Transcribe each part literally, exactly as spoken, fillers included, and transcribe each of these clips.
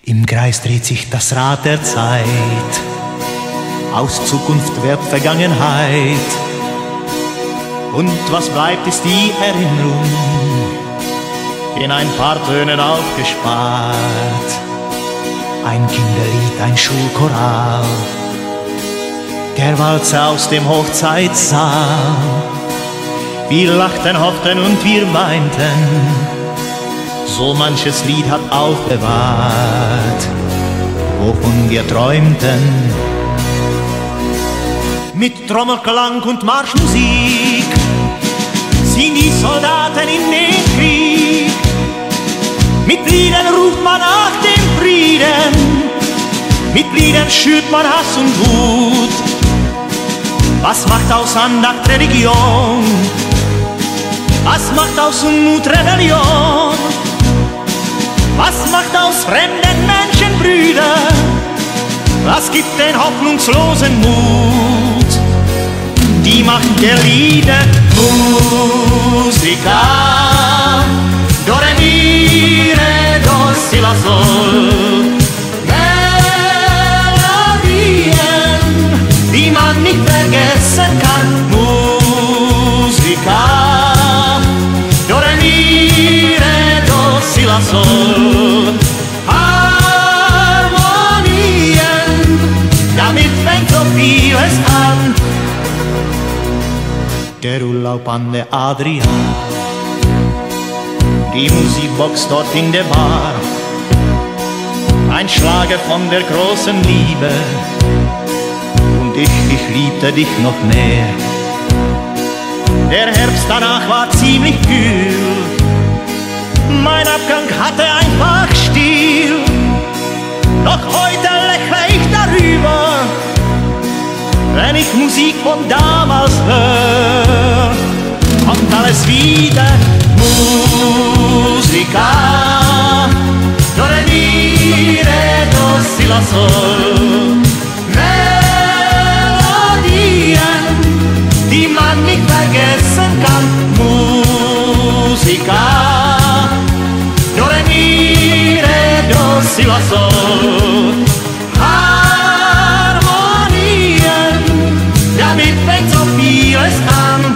Im Kreis dreht sich das Rad der Zeit, aus Zukunft wird Vergangenheit. Und was bleibt, ist die Erinnerung, in ein paar Tönen aufgespart. Ein Kinderlied, ein Schulchoral, der Walzer aus dem Hochzeitssaal. Wir lachten, hofften und wir weinten, so manches Lied hat aufbewahrt, wovon wir träumten. Mit Trommelklang und Marschmusik ziehen die Soldaten in den Krieg. Mit Liedern ruft man nach dem Frieden, mit Liedern schürt man Hass und Wut. Was macht aus Andacht Religion? Was macht aus Unmut Rebellion? Was macht aus fremden Menschen Brüder? Was gibt den hoffnungslosen Mut? Die Macht der Lieder, Musica, do re mi re do si la sol. Melodien, die man nicht vergessen kann. Musica, do re mi re do si la sol. Damit fängt so vieles an. Der Urlaub an der Adria, die Musikbox dort in der Bar, ein Schlager von der großen Liebe, und ich, ich liebte dich noch mehr. Der Herbst danach war ziemlich kühl, mein Abgang hatte einfach Stil. Doch heute lächle ich darüber, wenn ich Musik von damals hör. Kommt alles wieder, Musica, do re mi re do si la sol. Melodien, die man nicht vergessen kann. Musica, do re mi re do si la sol. Harmonien, damit fängt so vieles an.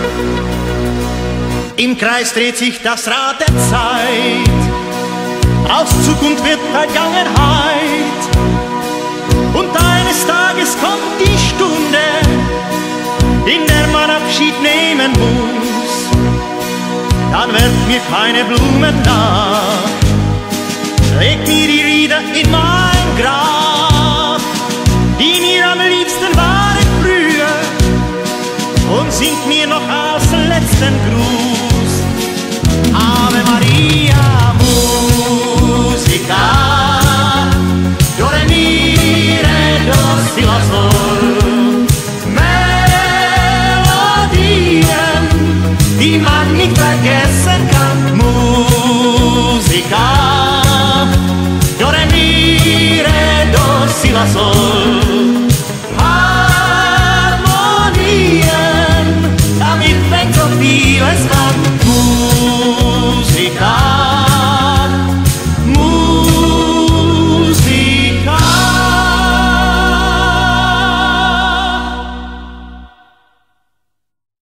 Im Kreis dreht sich das Rad der Zeit, aus Zukunft wird Vergangenheit. Und eines Tages kommt die Stunde, in der man Abschied nehmen muss. Dann werft mir keine Blumen nach, legt mir die Lieder in mein Grab, die mir am liebsten waren früher, und singt mir noch als letzten Gruß Ave Maria. Musica, do re mi re do si la sol. Melodien, die man nicht vergessen kann. Musica, do re mi re do si la sol.